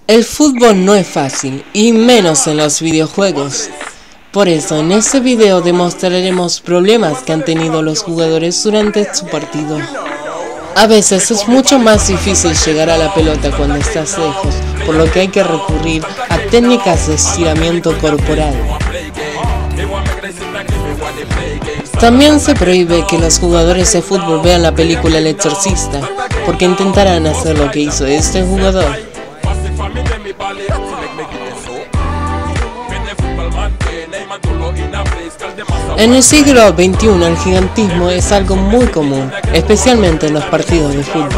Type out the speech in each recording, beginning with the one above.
El fútbol no es fácil, y menos en los videojuegos. Por eso en este video demostraremos problemas que han tenido los jugadores durante su partido. A veces es mucho más difícil llegar a la pelota cuando estás lejos, por lo que hay que recurrir a técnicas de estiramiento corporal. También se prohíbe que los jugadores de fútbol vean la película El Exorcista, porque intentarán hacer lo que hizo este jugador. En el siglo XXI el gigantismo es algo muy común, especialmente en los partidos de fútbol.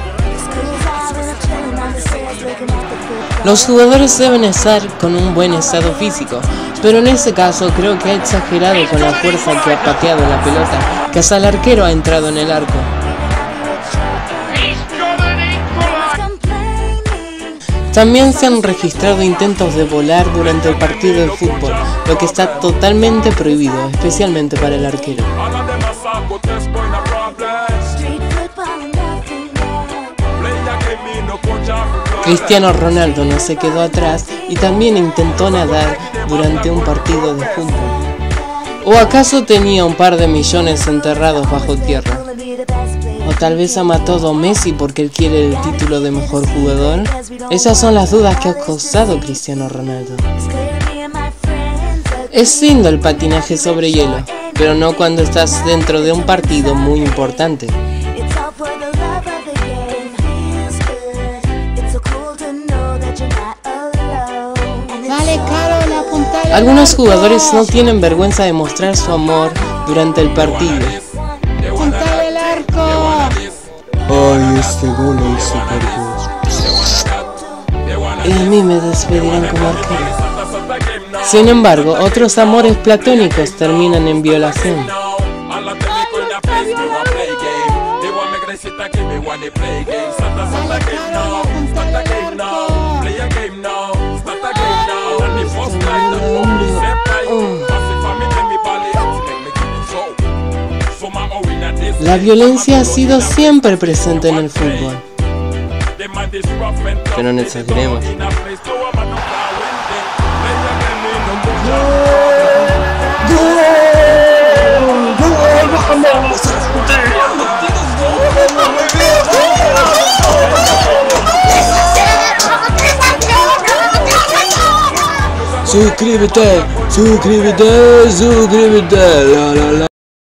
Los jugadores deben estar con un buen estado físico, pero en este caso creo que ha exagerado con la fuerza que ha pateado la pelota, que hasta el arquero ha entrado en el arco. También se han registrado intentos de volar durante el partido de fútbol, lo que está totalmente prohibido, especialmente para el arquero. Cristiano Ronaldo no se quedó atrás y también intentó nadar durante un partido de fútbol. ¿O acaso tenía un par de millones enterrados bajo tierra? ¿O tal vez ama todo Messi porque él quiere el título de mejor jugador? Esas son las dudas que ha causado Cristiano Ronaldo. Es lindo el patinaje sobre hielo, pero no cuando estás dentro de un partido muy importante. Algunos jugadores no tienen vergüenza de mostrar su amor durante el partido. ¡Puntale el arco! ¡Ay, este gol es super gol! Y a mí me despedirán como arquero. Sin embargo, otros amores platónicos terminan en violación. La violencia ha sido siempre presente en el fútbol. Pero no exageremos. Suscríbete, suscríbete, suscríbete, la la la.